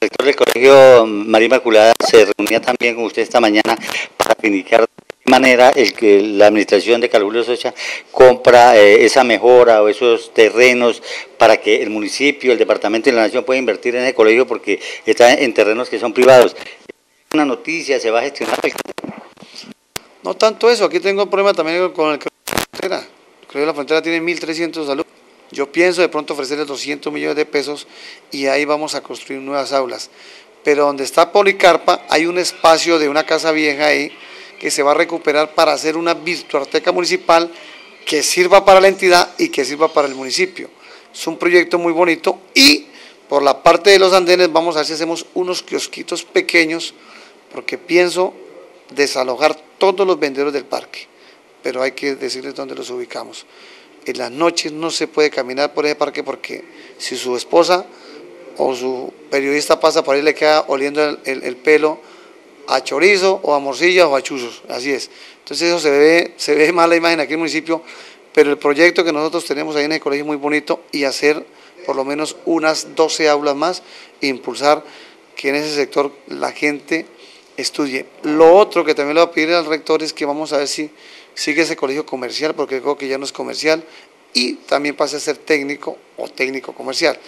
rector del Colegio María Inmaculada se reunía también con usted esta mañana para indicar de qué manera la administración de Carlos Julio Socha compra esa mejora o esos terrenos para que el municipio, el departamento y la nación puedan invertir en ese colegio porque está en terrenos que son privados. Una noticia, se va a gestionar. No tanto eso, aquí tengo un problema también con el Colegio de la Frontera. El Colegio de la Frontera tiene 1.300 alumnos. Yo pienso de pronto ofrecerles 200 millones de pesos y ahí vamos a construir nuevas aulas. Pero donde está Policarpa hay un espacio de una casa vieja ahí que se va a recuperar para hacer una virtuarteca municipal que sirva para la entidad y que sirva para el municipio. Es un proyecto muy bonito y por la parte de los andenes vamos a ver si hacemos unos kiosquitos pequeños porque pienso desalojar todos los vendedores del parque, pero hay que decirles dónde los ubicamos. En las noches no se puede caminar por ese parque porque si su esposa o su periodista pasa por ahí le queda oliendo el pelo a chorizo o a morcilla o a chuzos, así es. Entonces eso se ve mala imagen aquí en el municipio, pero el proyecto que nosotros tenemos ahí en el colegio es muy bonito y hacer por lo menos unas 12 aulas más e impulsar que en ese sector la gente estudie. Lo otro que también le voy a pedir al rector es que vamos a ver si sigue ese colegio comercial, porque creo que ya no es comercial, y también pase a ser técnico o técnico comercial.